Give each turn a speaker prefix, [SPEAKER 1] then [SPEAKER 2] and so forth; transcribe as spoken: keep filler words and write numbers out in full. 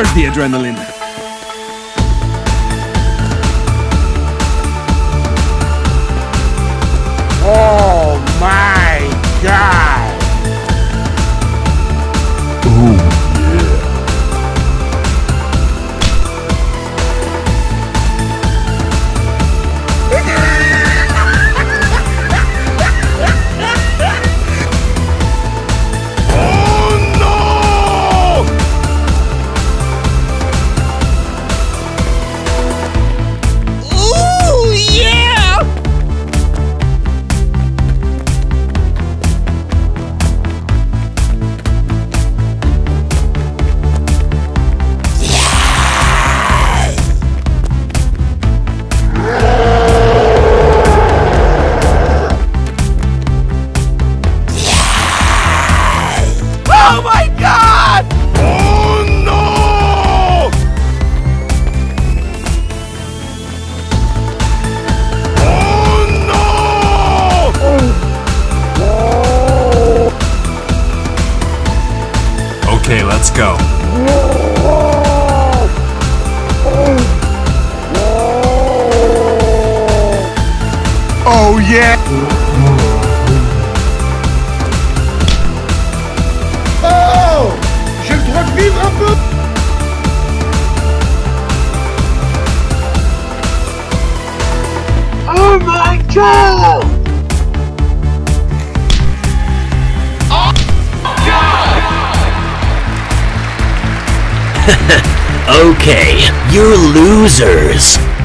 [SPEAKER 1] There's the adrenaline.
[SPEAKER 2] Oh my god!
[SPEAKER 3] Ooh, yeah.
[SPEAKER 2] Oh my god!
[SPEAKER 3] Oh no! Oh no! Okay, let's go. Oh yeah!
[SPEAKER 2] Oh! J'ai le droit de vivre un peu! Oh my god!
[SPEAKER 4] Okay, you're losers.